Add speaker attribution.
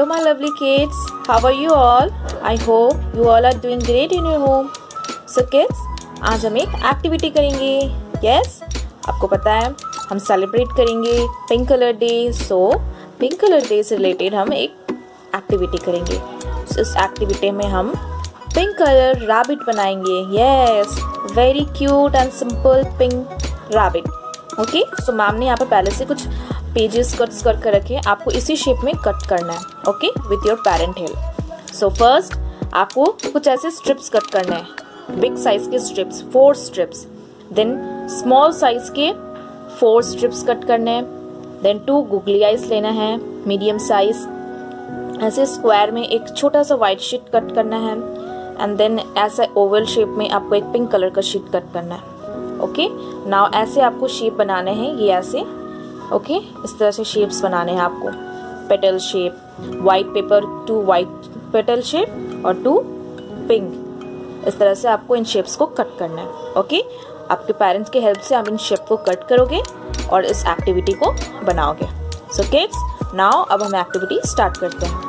Speaker 1: Hello my lovely kids, how are you all? I hope you all are doing great in your home. So kids, आज हम एक activity करेंगे. Yes, आपको पता है हम सेलिब्रेट करेंगे pink colour day. So pink colour day से रिलेटेड हम एक एक्टिविटी करेंगे. So, इस एक्टिविटी में हम पिंक कलर रैबिट बनाएंगे. Yes, very cute and simple pink rabbit. Okay, so ma'am ने यहाँ पर पहले से कुछ पेजेस कट्स करके रखे. आपको इसी शेप में कट करना है. Okay, with your parent help. So first आपको कुछ ऐसे स्ट्रिप्स कट करने हैं. बिग साइज के strips, 4 strips. Then small size के 4 स्ट्रिप्स कट करने हैं. देन 2 गुगली आइज लेना है, मीडियम साइज. ऐसे स्क्वायर में एक छोटा सा वाइट शीट कट करना है. एंड देन ऐसा ओवल शेप में आपको एक पिंक कलर का शीट कट करना है. ओके, नाउ ऐसे आपको शेप बनाने हैं. ये ऐसे ओके, इस तरह से शेप्स बनाने हैं आपको. Petal shape, white paper 2 white petal shape और 2 पिंक. इस तरह से आपको इन शेप्स को कट करना है. ओके, आपके पेरेंट्स की हेल्प से आप इन शेप को कट करोगे और इस एक्टिविटी को बनाओगे. सो किड्स, नाउ अब हम एक्टिविटी स्टार्ट करते हैं.